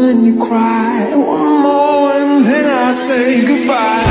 then you cry. One more and then I say goodbye.